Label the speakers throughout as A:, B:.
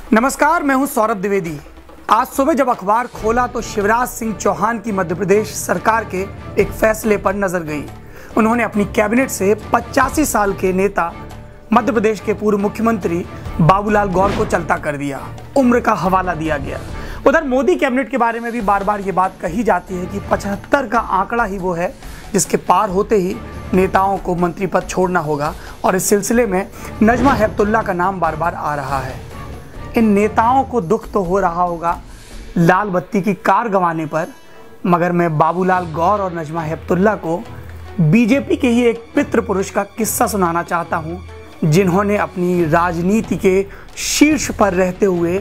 A: नमस्कार, मैं हूं सौरभ द्विवेदी। आज सुबह जब अखबार खोला तो शिवराज सिंह चौहान की मध्य प्रदेश सरकार के एक फैसले पर नजर गई। उन्होंने अपनी कैबिनेट से 85 साल के नेता मध्य प्रदेश के पूर्व मुख्यमंत्री बाबूलाल गौर को चलता कर दिया, उम्र का हवाला दिया गया। उधर मोदी कैबिनेट के बारे में भी बार बार ये बात कही जाती है कि 75 का आंकड़ा ही वो है जिसके पार होते ही नेताओं को मंत्री पद छोड़ना होगा, और इस सिलसिले में नजमा हेपतुल्ला का नाम बार बार आ रहा है। इन नेताओं को दुख तो हो रहा होगा लाल बत्ती की कार गंवाने पर, मगर मैं बाबूलाल गौर और नजमा हेपतुल्ला को बीजेपी के ही एक पितृ पुरुष का किस्सा सुनाना चाहता हूं, जिन्होंने अपनी राजनीति के शीर्ष पर रहते हुए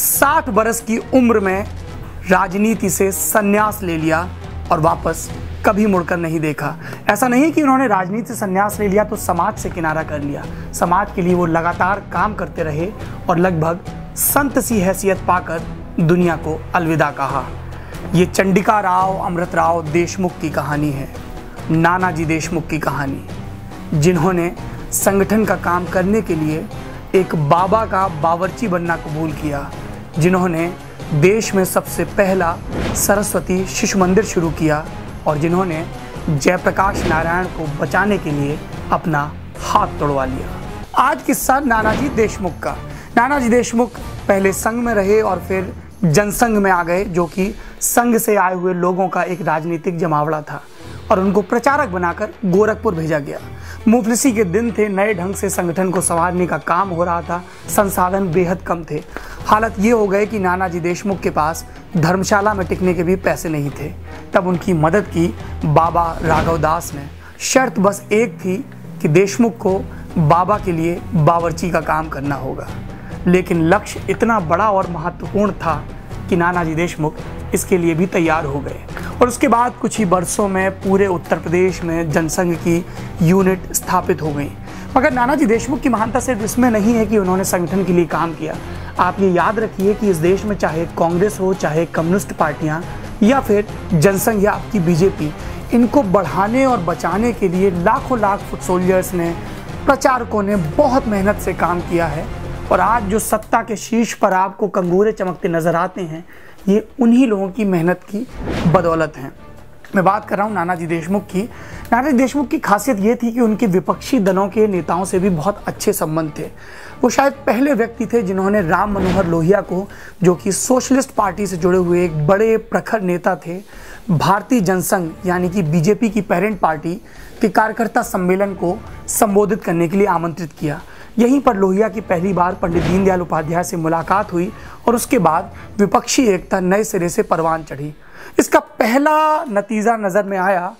A: 60 बरस की उम्र में राजनीति से संन्यास ले लिया और वापस कभी मुड़कर नहीं देखा। ऐसा नहीं कि उन्होंने राजनीति से संन्यास ले लिया तो समाज से किनारा कर लिया। समाज के लिए वो लगातार काम करते रहे और लगभग संत सी हैसियत पाकर दुनिया को अलविदा कहा। ये चंडिकाराव अमृतराव देशमुख की कहानी है, नानाजी देशमुख की कहानी, जिन्होंने संगठन का काम करने के लिए एक बाबा का बावर्ची बनना कबूल किया, जिन्होंने देश में सबसे पहला सरस्वती शिशु मंदिर शुरू किया और जिन्होंने जयप्रकाश नारायण को बचाने के लिए अपना हाथ तोड़वा लिया। आज किस्सा नानाजी देशमुख का। नानाजी देशमुख पहले संघ में रहे और फिर जनसंघ में आ गए, जो कि संघ से आए हुए लोगों का एक राजनीतिक जमावड़ा था, और उनको प्रचारक बनाकर गोरखपुर भेजा गया। मुफलिसी के दिन थे, नए ढंग से संगठन को संवारने का काम हो रहा था, संसाधन बेहद कम थे। हालत ये हो गए कि नानाजी देशमुख के पास धर्मशाला में टिकने के भी पैसे नहीं थे। तब उनकी मदद की बाबा राघव दास ने। शर्त बस एक थी कि देशमुख को बाबा के लिए बावर्ची का काम करना होगा, लेकिन लक्ष्य इतना बड़ा और महत्वपूर्ण था कि नानाजी देशमुख इसके लिए भी तैयार हो गए। और उसके बाद कुछ ही वर्षों में पूरे उत्तर प्रदेश में जनसंघ की यूनिट स्थापित हो गई। मगर नानाजी देशमुख की महानता सिर्फ इसमें नहीं है कि उन्होंने संगठन के लिए काम किया। आप ये याद रखिए कि इस देश में चाहे कांग्रेस हो, चाहे कम्युनिस्ट पार्टियां, या फिर जनसंघ या आपकी बीजेपी, इनको बढ़ाने और बचाने के लिए लाखों लाख फुट सोल्जर्स ने, प्रचारकों ने बहुत मेहनत से काम किया है। और आज जो सत्ता के शीर्ष पर आपको कंगूरे चमकते नजर आते हैं, ये उन्हीं लोगों की मेहनत की बदौलत हैं। मैं बात कर रहा हूँ नानाजी देशमुख की। नानाजी देशमुख की खासियत ये थी कि उनके विपक्षी दलों के नेताओं से भी बहुत अच्छे संबंध थे। वो शायद पहले व्यक्ति थे जिन्होंने राम मनोहर लोहिया को, जो कि सोशलिस्ट पार्टी से जुड़े हुए एक बड़े प्रखर नेता थे, भारतीय जनसंघ यानी कि बीजेपी की पेरेंट पार्टी के कार्यकर्ता सम्मेलन को संबोधित करने के लिए आमंत्रित किया। यहीं पर लोहिया की पहली बार पंडित दीनदयाल उपाध्याय से मुलाकात हुई और उसके बाद विपक्षी एकता नए सिरे से परवान चढ़ी। इसका पहला नतीजा नज़र में आया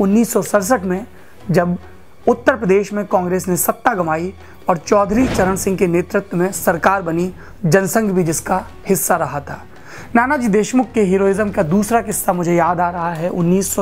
A: 1967 में, जब उत्तर प्रदेश में कांग्रेस ने सत्ता गंवाई और चौधरी चरण सिंह के नेतृत्व में सरकार बनी, जनसंघ भी जिसका हिस्सा रहा था। नानाजी देशमुख के हीरोइज्म का दूसरा किस्सा मुझे याद आ रहा है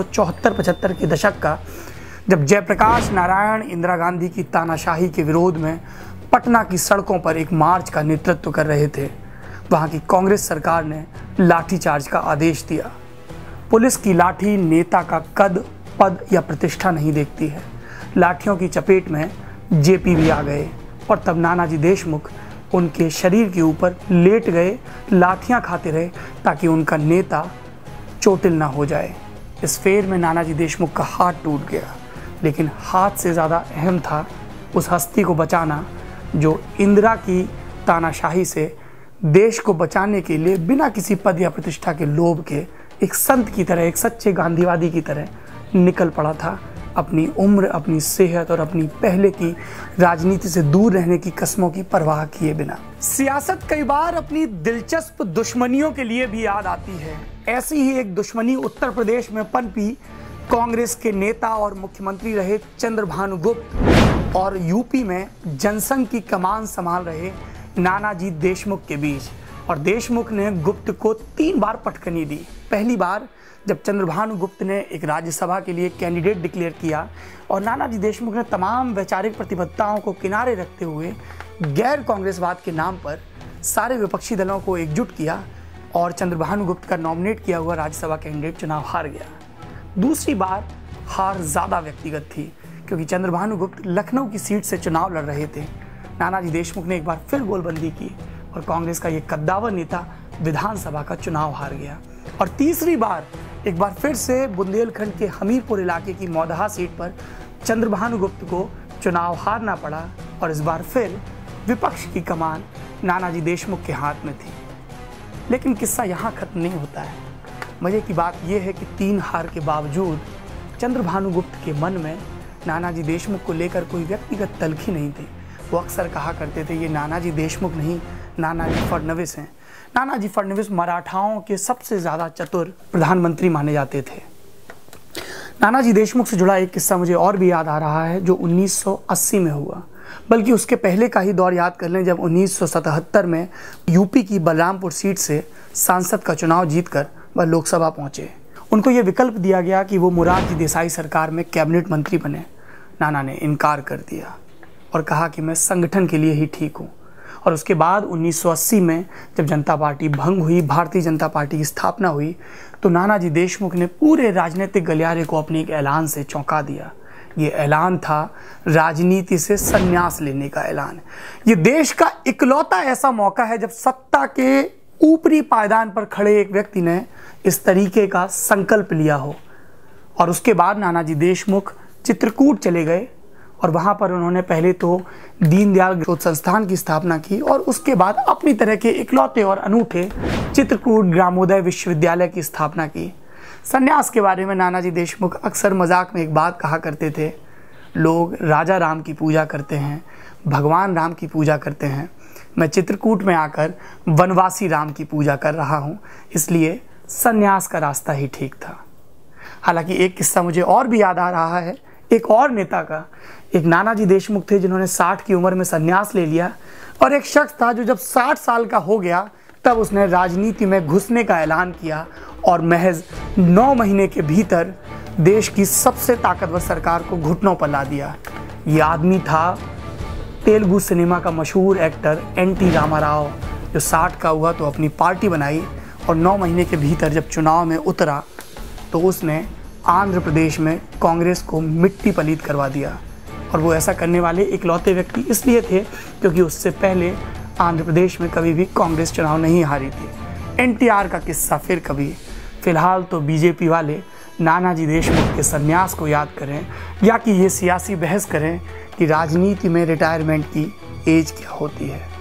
A: 1974-75 के दशक का, जब जयप्रकाश नारायण इंदिरा गांधी की तानाशाही के विरोध में पटना की सड़कों पर एक मार्च का नेतृत्व कर रहे थे। वहां की कांग्रेस सरकार ने लाठीचार्ज का आदेश दिया। पुलिस की लाठी नेता का कद, पद या प्रतिष्ठा नहीं देखती है। लाठियों की चपेट में जेपी भी आ गए और तब नानाजी देशमुख उनके शरीर के ऊपर लेट गए, लाठियां खाते रहे ताकि उनका नेता चोटिल ना हो जाए। इस फेर में नानाजी देशमुख का हाथ टूट गया, लेकिन हाथ से ज़्यादा अहम था उस हस्ती को बचाना जो इंदिरा की तानाशाही से देश को बचाने के लिए बिना किसी पद या प्रतिष्ठा के लोभ के एक संत की तरह, एक सच्चे गांधीवादी की तरह निकल पड़ा था, अपनी उम्र, अपनी सेहत और अपनी पहले की राजनीति से दूर रहने की कस्मों की परवाह किए बिना। सियासत कई बार अपनी दिलचस्प दुश्मनियों के लिए भी याद आती है। ऐसी ही एक दुश्मनी उत्तर प्रदेश में पनपी कांग्रेस के नेता और मुख्यमंत्री रहे चंद्रभानु गुप्त और यूपी में जनसंघ की कमान संभाल रहे नानाजी देशमुख के बीच। और देशमुख ने गुप्त को 3 बार पटकनी दी। पहली बार जब चंद्रभानु गुप्त ने एक राज्यसभा के लिए कैंडिडेट डिक्लेयर किया और नानाजी देशमुख ने तमाम वैचारिक प्रतिबद्धताओं को किनारे रखते हुए गैर कांग्रेसवाद के नाम पर सारे विपक्षी दलों को एकजुट किया और चंद्रभानु गुप्त का नॉमिनेट किया हुआ राज्यसभा कैंडिडेट चुनाव हार गया। दूसरी बार हार ज़्यादा व्यक्तिगत थी, क्योंकि चंद्रभानु गुप्त लखनऊ की सीट से चुनाव लड़ रहे थे। नानाजी देशमुख ने एक बार फिर गोलबंदी की और कांग्रेस का ये कद्दावर नेता विधानसभा का चुनाव हार गया। और तीसरी बार एक बार फिर से बुंदेलखंड के हमीरपुर इलाके की मौदहा सीट पर चंद्रभानुगुप्त को चुनाव हारना पड़ा और इस बार फिर विपक्ष की कमान नानाजी देशमुख के हाथ में थी। लेकिन किस्सा यहाँ खत्म नहीं होता है। मज़े की बात यह है कि 3 हार के बावजूद चंद्रभानुगुप्त के मन में नानाजी देशमुख को लेकर कोई व्यक्तिगत तलखी नहीं थी। वो अक्सर कहा करते थे ये नानाजी देशमुख नहीं, नानाजी फडणवीस हैं। नानाजी फडणवीस मराठाओं के सबसे ज़्यादा चतुर प्रधानमंत्री माने जाते थे। नानाजी देशमुख से जुड़ा एक किस्सा मुझे और भी याद आ रहा है जो 1980 में हुआ, बल्कि उसके पहले का ही दौर याद कर लें जब 1977 में यूपी की बलरामपुर सीट से सांसद का चुनाव जीतकर वह लोकसभा पहुंचे। उनको ये विकल्प दिया गया कि वो मोरारजी देसाई सरकार में कैबिनेट मंत्री बने। नाना ने इनकार कर दिया और कहा कि मैं संगठन के लिए ही ठीक हूँ। और उसके बाद 1980 में जब जनता पार्टी भंग हुई, भारतीय जनता पार्टी की स्थापना हुई, तो नानाजी देशमुख ने पूरे राजनीतिक गलियारे को अपने एक ऐलान से चौंका दिया। ये ऐलान था राजनीति से संन्यास लेने का ऐलान। ये देश का इकलौता ऐसा मौका है जब सत्ता के ऊपरी पायदान पर खड़े एक व्यक्ति ने इस तरीके का संकल्प लिया हो। और उसके बाद नानाजी देशमुख चित्रकूट चले गए और वहाँ पर उन्होंने पहले तो दीनदयाल शोध संस्थान की स्थापना की और उसके बाद अपनी तरह के इकलौते और अनूठे चित्रकूट ग्रामोदय विश्वविद्यालय की स्थापना की। संन्यास के बारे में नानाजी देशमुख अक्सर मजाक में एक बात कहा करते थे, लोग राजा राम की पूजा करते हैं, भगवान राम की पूजा करते हैं, मैं चित्रकूट में आकर वनवासी राम की पूजा कर रहा हूँ, इसलिए संन्यास का रास्ता ही ठीक था। हालांकि एक किस्सा मुझे और भी याद आ रहा है, एक और नेता का। एक नानाजी देशमुख थे जिन्होंने 60 की उम्र में संन्यास ले लिया, और एक शख्स था जो जब 60 साल का हो गया तब उसने राजनीति में घुसने का ऐलान किया और महज 9 महीने के भीतर देश की सबसे ताकतवर सरकार को घुटनों पर ला दिया। ये आदमी था तेलुगु सिनेमा का मशहूर एक्टर एन.टी. रामाराव, जो 60 का हुआ तो अपनी पार्टी बनाई और 9 महीने के भीतर जब चुनाव में उतरा तो उसने आंध्र प्रदेश में कांग्रेस को मिट्टी पलीत करवा दिया। और वो ऐसा करने वाले इकलौते व्यक्ति इसलिए थे क्योंकि उससे पहले आंध्र प्रदेश में कभी भी कांग्रेस चुनाव नहीं हारी थी। एनटीआर का किस्सा फिर कभी। फिलहाल तो बीजेपी वाले नानाजी देशमुख के संन्यास को याद करें या कि ये सियासी बहस करें कि राजनीति में रिटायरमेंट की एज क्या होती है।